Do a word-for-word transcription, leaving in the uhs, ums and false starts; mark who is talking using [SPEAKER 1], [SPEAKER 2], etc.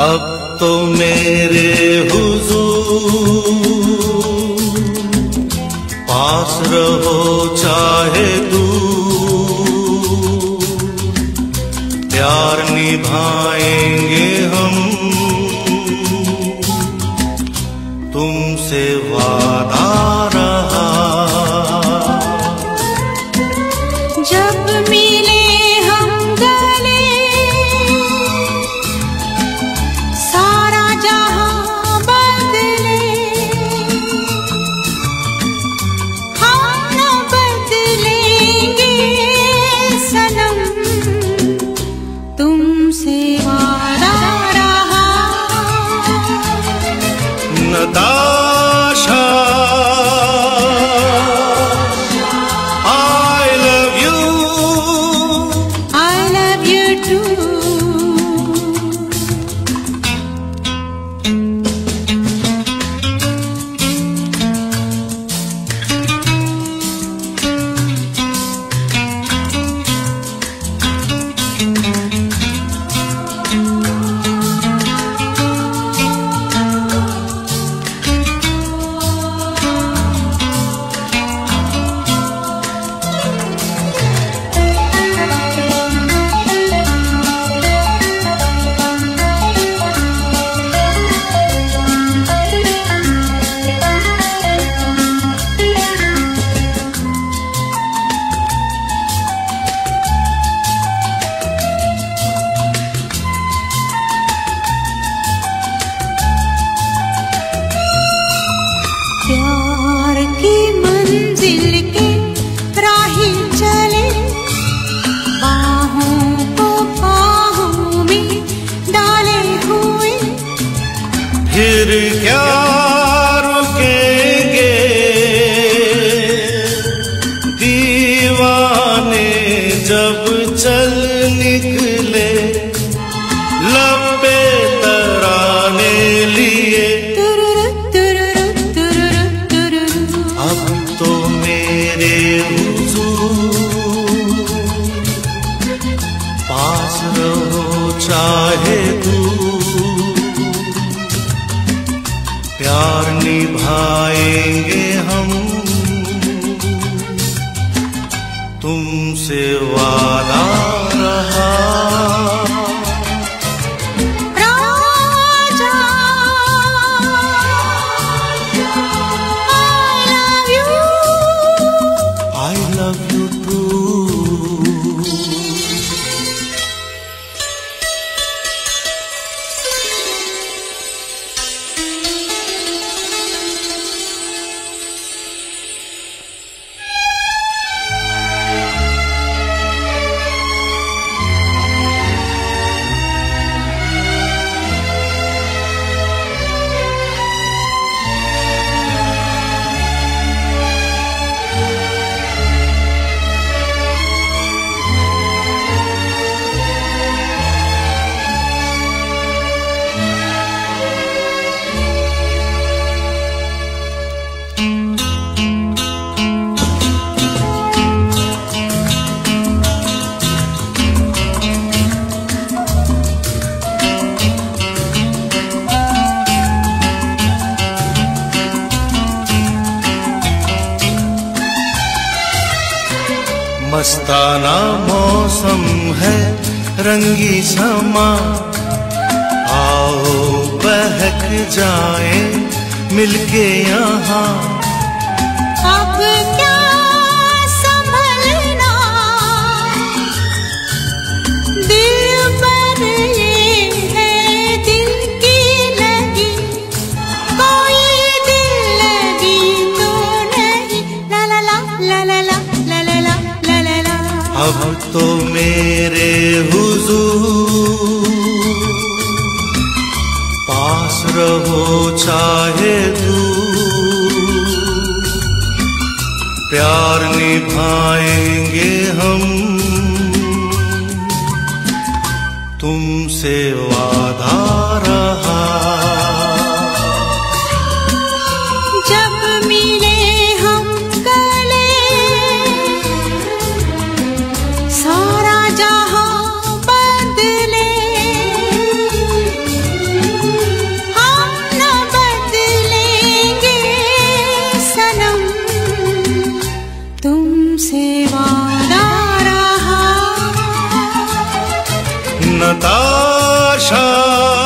[SPEAKER 1] अब तो मेरे हुजूर पास रहो चाहे दूर, प्यार निभाएंगे हम, तुमसे वादा रहा।
[SPEAKER 2] जब मिले हम गले सारा जहां बदले, हम न बदलेंगे सनम, तुमसे वादा रहा।
[SPEAKER 1] नताशा फिर क्या रुकेंगे दीवाने जब चल निकले लब पे तराने लिए। अब तो मेरे हुजूर पास रहो चाहे दूर, प्यार निभाएंगे हम, तुमसे वादा रहा।
[SPEAKER 2] राजा
[SPEAKER 1] I love you too। मस्ताना मौसम है रंगी समा, आओ बहक जाए मिलके यहाँ।
[SPEAKER 2] अब क्या संभलना दिल पर ये है दिल की लगी, कोई दिल लगी तो नहीं। ला ला ला ला ला ला ला ला ला ला ला।
[SPEAKER 1] अब तो मेरे हुजूर पास रहो चाहे दूर, प्यार निभाएंगे हम, तुमसे वादा रहा।
[SPEAKER 2] जब मिले हम गले सारा जहां बदले,
[SPEAKER 1] Natasha